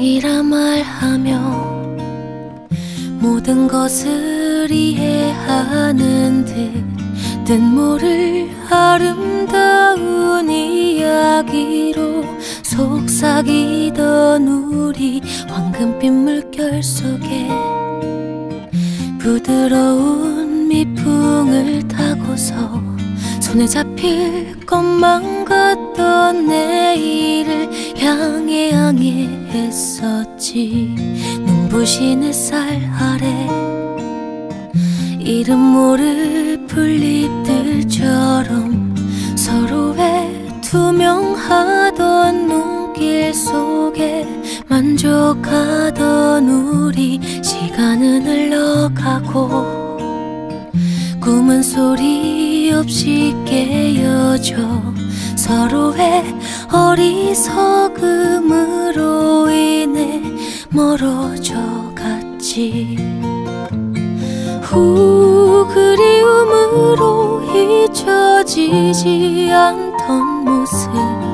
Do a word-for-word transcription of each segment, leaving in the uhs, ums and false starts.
사랑이라 말하며 모든 것을 이해하는 듯 뜻모를 아름다운 이야기로 속삭이던 우리 황금빛 물결 속에 부드러운 미풍을 타고서 손에 잡힐 것만 같던 내일을 향해 향해 했었지. 눈부신 햇살 아래 이름 모를 풀잎들처럼 서로의 투명하던 눈길 속에 만족하던 우리. 시간은 흘러가고 꿈은 소리 없이 깨어져 서로의 어리석음으로 인해 멀어져 갔지. 후, 그리움으로 잊혀지지 않던 모습.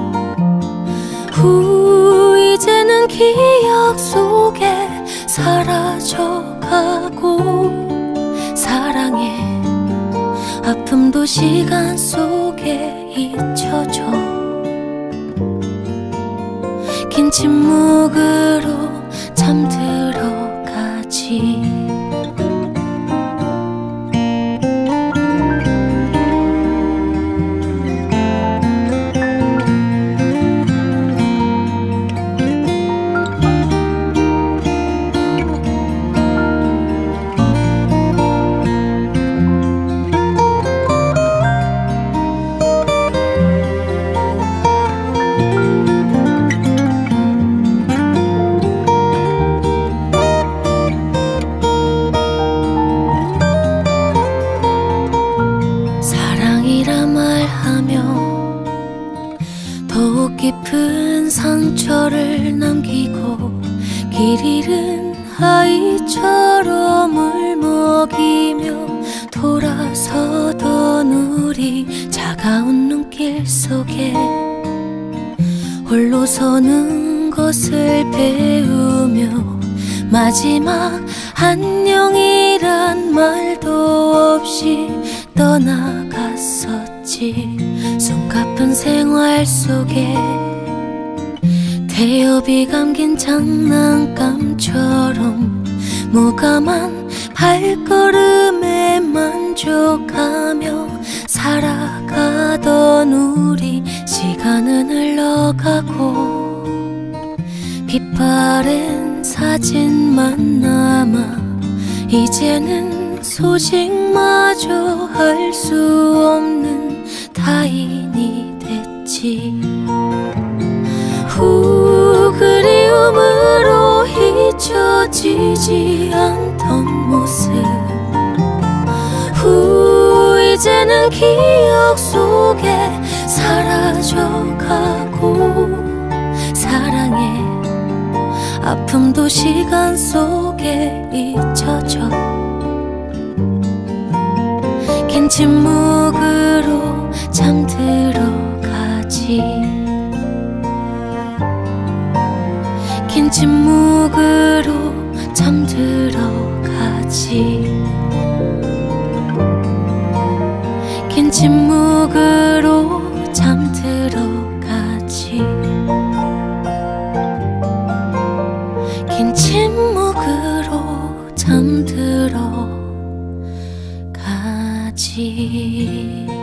후, 이제는 기억 속에 사라져가고 사랑의 아픔도 시간 속에 잊혀져 긴 침묵으로 잠들어 가지. 더욱 깊은 상처를 남기고 길 잃은 아이처럼 울먹이며 돌아서던 우리. 차가운 눈길 속에 홀로 서는 것을 배우며 마지막 안녕이란 말도 없이 떠나갔었지. 숨가쁜 생활 속에 태엽이 감긴 장난감처럼 무감한 발걸음에 만족하며 살아가던 우리. 시간은 흘러가고 빛바랜 사진만 남아 이제는 소식마저 할 수 없는 타인이 됐지. 후, 그리움으로 잊혀지지 않던 모습. 후, 이제는 기억 속에 사라져가고 사랑의 아픔도 시간 속에 잊혀져 긴 침묵으로 잠들어 가지. 긴 침묵으로 잠들어 가지. 긴 침묵으로 잠들어 가지. 긴 침묵으로 잠들어 가지.